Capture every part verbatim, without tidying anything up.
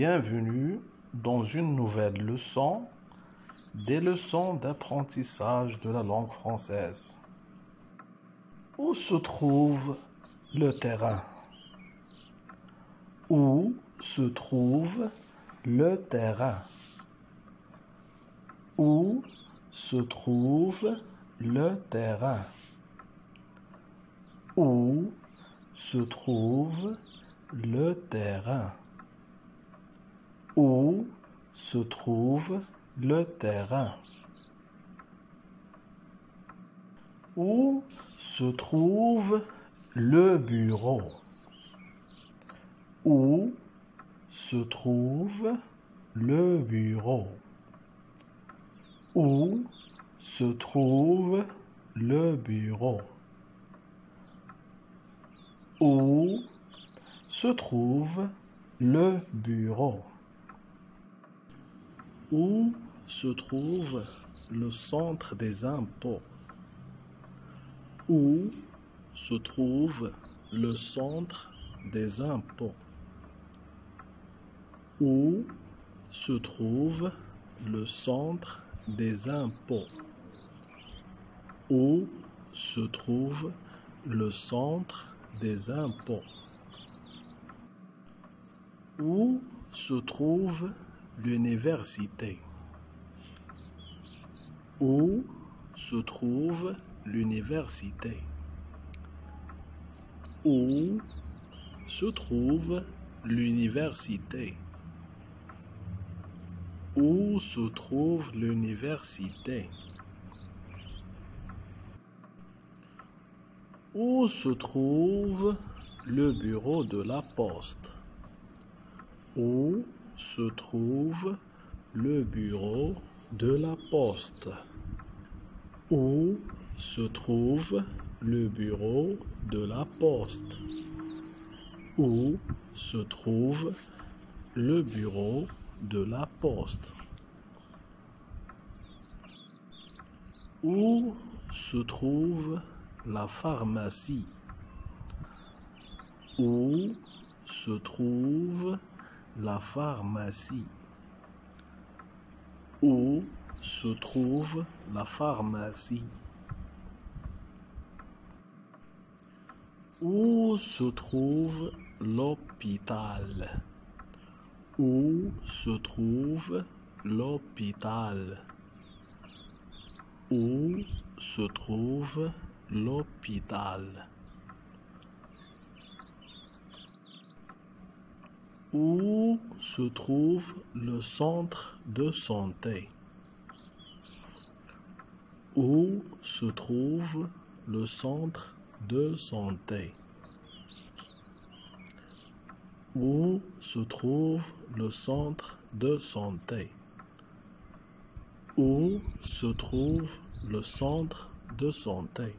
Bienvenue dans une nouvelle leçon des leçons d'apprentissage de la langue française. Où se trouve le terrain? Où se trouve le terrain? Où se trouve le terrain? Où se trouve le terrain? Où se trouve le terrain? Où se trouve le bureau? Où se trouve le bureau? Où se trouve le bureau? Où se trouve le bureau? Où se trouve le centre des impôts? Où se trouve le centre des impôts? Où se trouve le centre des impôts? Où se trouve le centre des impôts? Où se trouve l'université? Où se trouve l'université? Où se trouve l'université? Où se trouve l'université? Où se trouve le bureau de la poste? Où se trouve le bureau de la poste? Où se trouve le bureau de la poste? Où se trouve le bureau de la poste? Où se trouve la pharmacie? Où se trouve la pharmacie? Où se trouve la pharmacie? Où se trouve l'hôpital? Où se trouve l'hôpital? Où se trouve l'hôpital? Où se trouve le centre de santé? Où se trouve le centre de santé? Où se trouve le centre de santé? Où se trouve le centre de santé?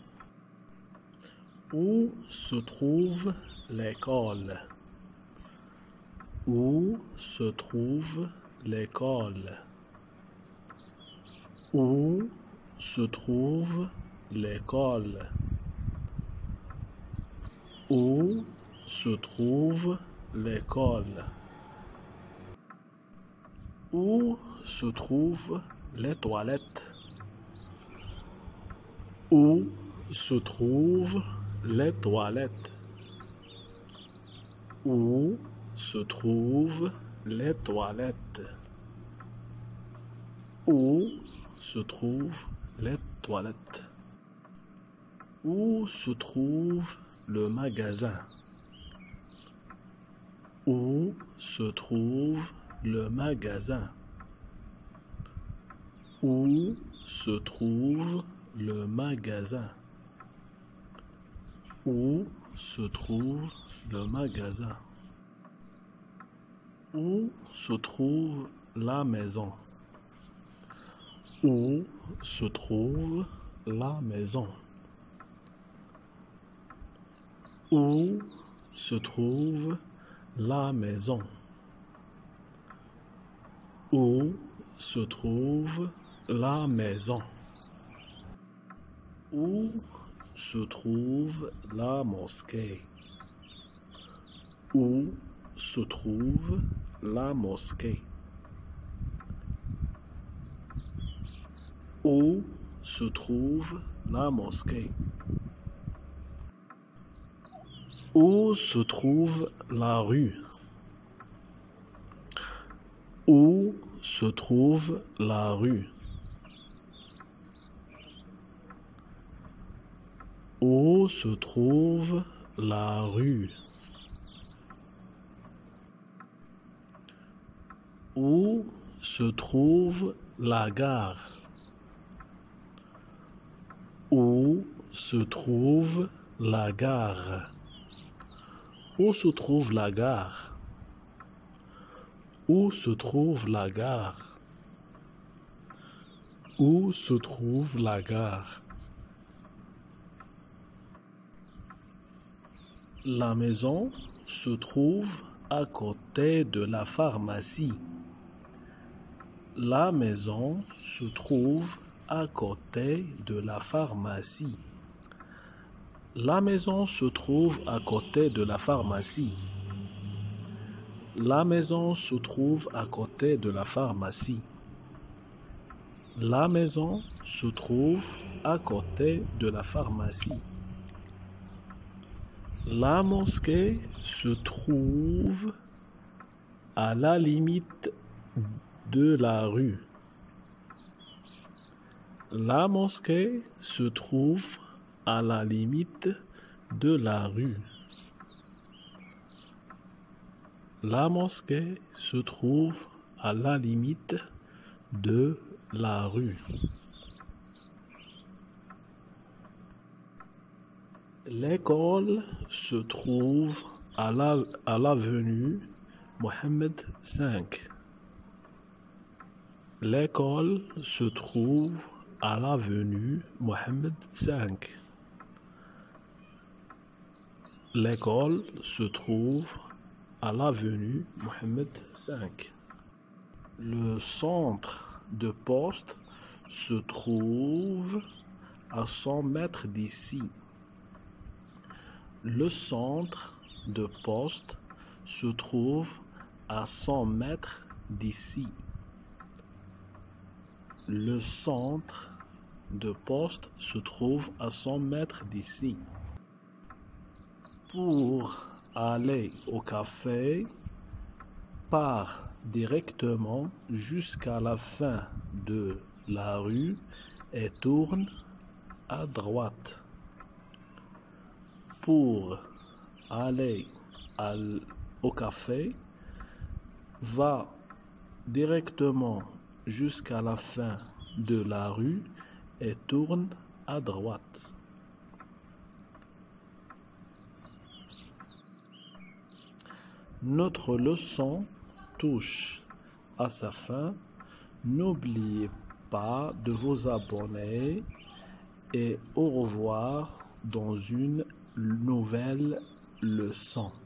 Où se trouve l'école? Où se trouve l'école? Où se trouve l'école? Où se trouve l'école? Où se trouvent les toilettes? Où se trouvent les toilettes? Où se trouvent les toilettes? Où se trouvent les toilettes? Où se trouve le magasin? Où se trouve le magasin? Où se trouve le magasin? Où se trouve le magasin? Où se trouve la maison? Où se trouve la maison? Où se trouve la maison? Où se trouve la maison? Où se trouve la mosquée? Où se trouve la mosquée? Où se trouve la mosquée? Où se trouve la rue? Où se trouve la rue? Où se trouve la rue? Où se trouve la gare? Où se trouve la gare? Où se trouve la gare? Où se trouve la gare? Où se trouve la gare? La maison se trouve à côté de la pharmacie. La maison se trouve à côté de la pharmacie. La maison se trouve à côté de la pharmacie. La maison se trouve à côté de la pharmacie. La maison se trouve à côté de la pharmacie. La mosquée se trouve à la limite de la rue. La mosquée se trouve à la limite de la rue. La mosquée se trouve à la limite de la rue. L'école se trouve à la, à l'avenue Mohammed cinq. L'école se trouve à l'avenue Mohammed cinq. L'école se trouve à l'avenue Mohammed cinq. Le centre de poste se trouve à cent mètres d'ici. Le centre de poste se trouve à cent mètres d'ici. Le centre de poste se trouve à cent mètres d'ici. Pour aller au café, pars directement jusqu'à la fin de la rue et tourne à droite. Pour aller al- au café, va directement jusqu'à la fin de la rue et tourne à droite. Notre leçon touche à sa fin. N'oubliez pas de vous abonner et au revoir dans une nouvelle leçon.